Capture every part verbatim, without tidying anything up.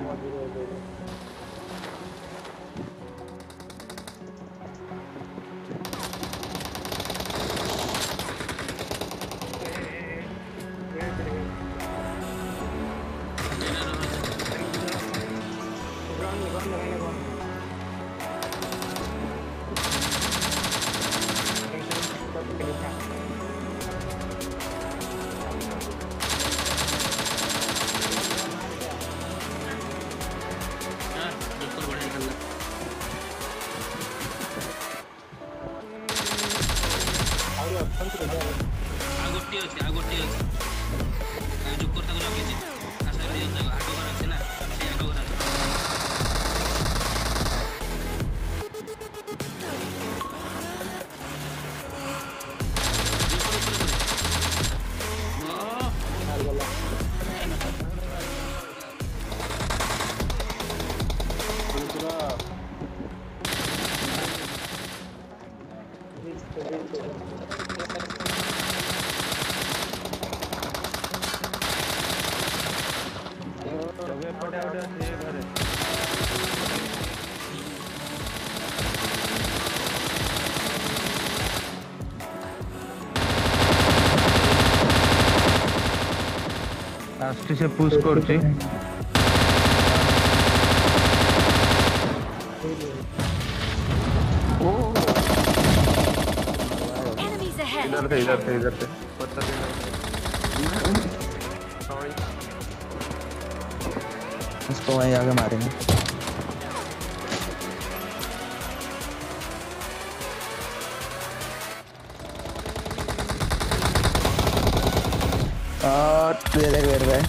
गोटे अच्छे आ गोटे अच्छे जो करता को लगे आशा रे जागा आटो कर আছে না সেই आटो कर लास्ट से पुश करছি ओ इधर से इधर से इधर से पत्थर इसको वहीं आगे मारेंगे। और ये देख बैठ गए।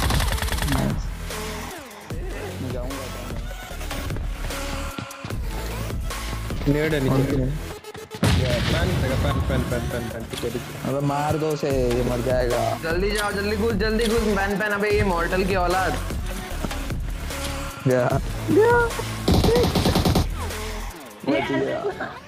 मैं जाऊंगा नेड नीचे पैन पैन पैन पैन पैन पैन अबे मार दो से ये मर जाएगा। जल्दी जाओ जल्दी घुस जल्दी घुस बैन पैन अबे ये मॉर्टल की औलाद गया गया